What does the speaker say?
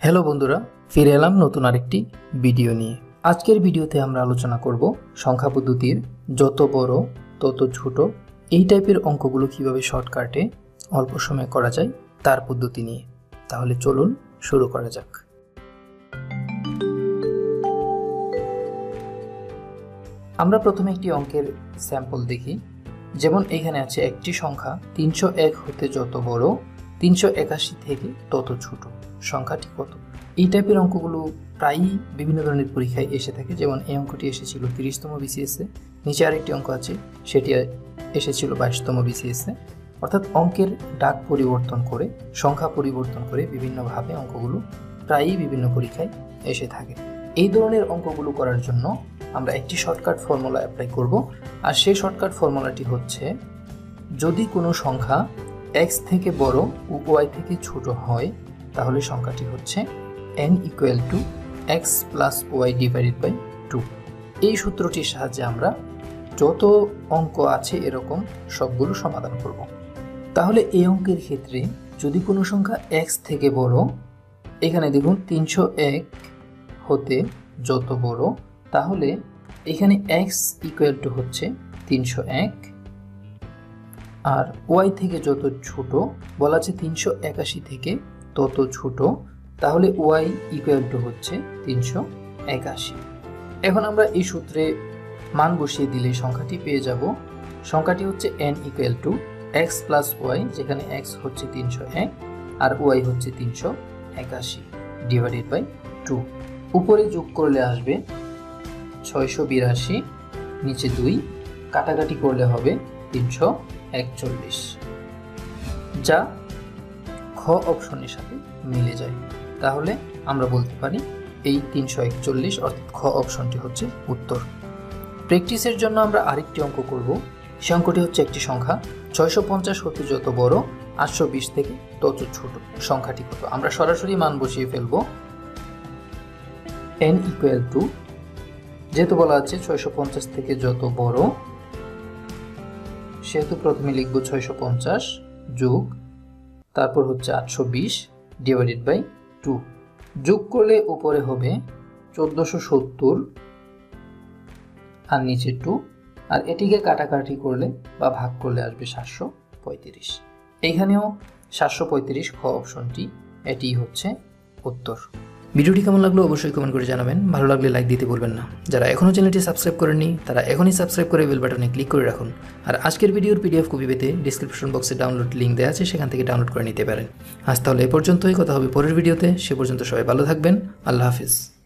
Hello বন্ধুরা, ফিরে এলাম নতুন আরেকটি ভিডিও নিয়ে। আজকের ভিডিওতে আমরা আলোচনা করব সংখ্যা পদ্ধতির যত বড় তত ছোট এই টাইপের অঙ্কগুলো কিভাবে শর্টকাটে অল্প সময়ে করা যায় তার পদ্ধতি নিয়ে। তাহলে চলুন শুরু করা যাক। আমরা প্রথমে একটি অঙ্কের স্যাম্পল দেখি। যেমন এখানে আছে একটি সংখ্যা 301 হতে যত বড় 381 থেকে তত ছোট সংখ্যাটি কত। এই টাইপের অঙ্কগুলো প্রায়ই বিভিন্ন ধরনের পরীক্ষায় এসে থাকে। যেমন এই অঙ্কটি এসেছিল 30তম বিসিএসে, নিচে আরেকটি অঙ্ক আছে সেটি এসেছিল 22তম বিসিএসে। অর্থাৎ অঙ্কের ডাক পরিবর্তন করে, সংখ্যা পরিবর্তন করে বিভিন্নভাবে অঙ্কগুলো প্রায়ই বিভিন্ন পরীক্ষায় এসে থাকে। এই ধরনের অঙ্কগুলো করার জন্য আমরা একটি শর্টকাট ফর্মুলা অ্যাপ্লাই করব। আর সেই শর্টকাট ফর্মুলাটি হচ্ছে, যদি কোনো সংখ্যা x থেকে বড় ও y থেকে ছোট হয় তাহলে সংখ্যাটি হচ্ছে n = x + y / 2। এই সূত্রটির সাহায্যে আমরা যত অঙ্ক আছে এরকম সবগুলো সমাধান করব। তাহলে এই অঙ্কের ক্ষেত্রে যদি কোনো সংখ্যা x থেকে বড়, এখানে দেখুন 301 হতে যত বড়, তাহলে এখানে x = হচ্ছে 301, আর y থেকে যত ছোট বলা আছে 381 থেকে তত ছোট, তাহলে y = হচ্ছে 381। এখন আমরা এই সূত্রে মান বসিয়ে দিলে সংখ্যাটি পেয়ে যাব। সংখ্যাটি হচ্ছে n = x + y, যেখানে x হচ্ছে 301 আর y হচ্ছে 381 / 2। উপরে যোগ করলে আসবে 682, নিচে 2, কাটাকাটি করলে হবে 341, যা খ অপশনের সাথে মিলে যায়। তাহলে আমরা বলতে পারি এই 341 অর্থাৎ খ অপশনটি হচ্ছে উত্তর। প্র্যাকটিসের জন্য আমরা আরেকটি অঙ্ক করব। সে অঙ্কটি হচ্ছে একটি সংখ্যা 650 হতে যত বড় 820 থেকে তত ছোট সংখ্যাটি কত। আমরা সরাসরি মান বসিয়ে ফেলব। n = যেহেতু বলা আছে 650 থেকে যত বড়, সেহেতু প্রথমে লিখব 650 যোগ তারপর হচ্ছে 820 / 2। যোগ করলে উপরে হবে 1470 আর নিচে 2, আর এটিকে কাটাকাটি করলে বা ভাগ করলে আসবে 735। এইখানেও 735 খ অপশনটি, এটি হচ্ছে উত্তর। ভিডিওটি কেমন লাগলো অবশ্যই কমেন্ট করে জানাবেন। ভালো লাগলে লাইক দিতে ভুলবেন না। যারা এখনও চ্যানেলটি সাবস্ক্রাইব করেননি তারা এখনই সাবস্ক্রাইব করে বেল বাটনে ক্লিক করে রাখুন। আর আজকের ভিডিওর PDF কপি পেতে ডিসক্রিপশন বক্সে ডাউনলোড লিঙ্ক দেওয়া আছে, সেখান থেকে ডাউনলোড করে নিতে পারেন। আজ তাহলে এ পর্যন্তই, কথা হবে পরের ভিডিওতে। সে পর্যন্ত সবাই ভালো থাকবেন। আল্লাহ হাফিজ।